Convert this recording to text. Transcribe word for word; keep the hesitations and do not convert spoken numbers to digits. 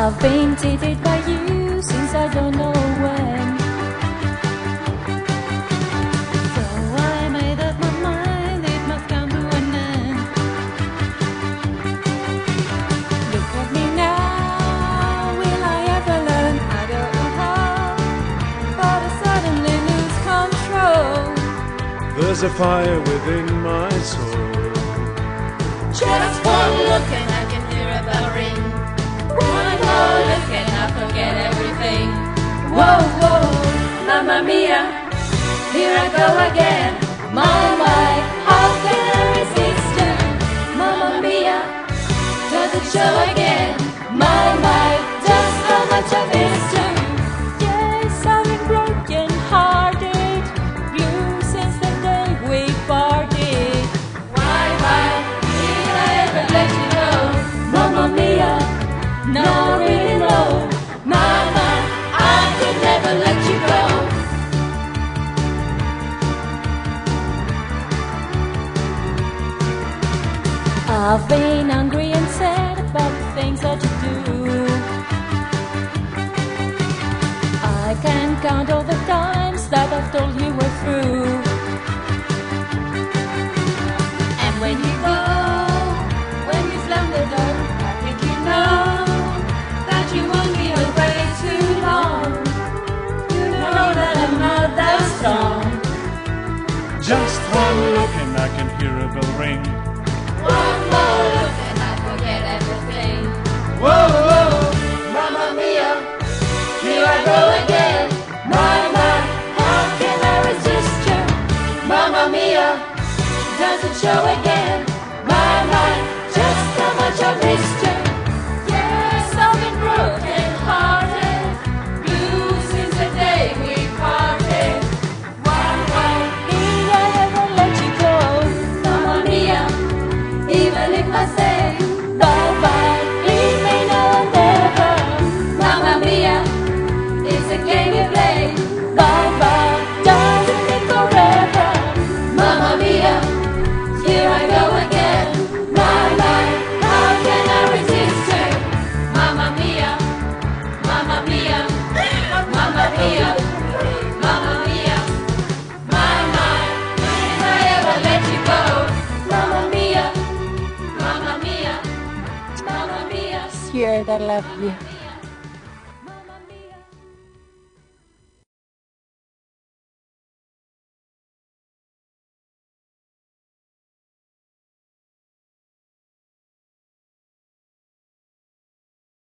I've been cheated by you since I don't know when. So I made up my mind, it must come to an end. Look at me now, will I ever learn? I don't know how, but I suddenly lose control. There's a fire within my soul. Just one look and I can hear a bell ring. One more look and I forget everything. Whoa, whoa, Mamma Mia, here I go again. My, my, how can I resist you? Mamma Mia, does it show again? My, my, just how much I missed you. Yes, I've been broken hearted, blue since the day we parted. Why, why, did I ever let you go? Mamma Mia, no, really no. Mama, I could never let you go. I've been angry and sad about the things that you do. I can't count all the times that I've told you we're through. And when you go, when you slam the door, I think you know that you won't be away too long. You know that I'm not that strong. Just one look and I can hear a bell ring. One more look and I forget everything. Whoa, whoa, Mamma Mia, here I go again. My, my, how can I resist you? Mamma Mia, does it show again? My, my, just how much I missed you. Yes, I've been broken hearted, blue since the day we parted. Why, why Did I ever let you go? Mamma Mia, even if I say Bye-bye, leave me now and never. Mamma Mia, it's a game you play. Bye-bye, doesn't mean forever. Mamma Mia, here I go again. My, my, how can I resist you? Mamma Mia, Mamma Mia, Mamma Mia, Mamma Mia. My, my, did I ever let you go? Mamma Mia, Mamma Mia, Mamma Mia. Swear that I love you.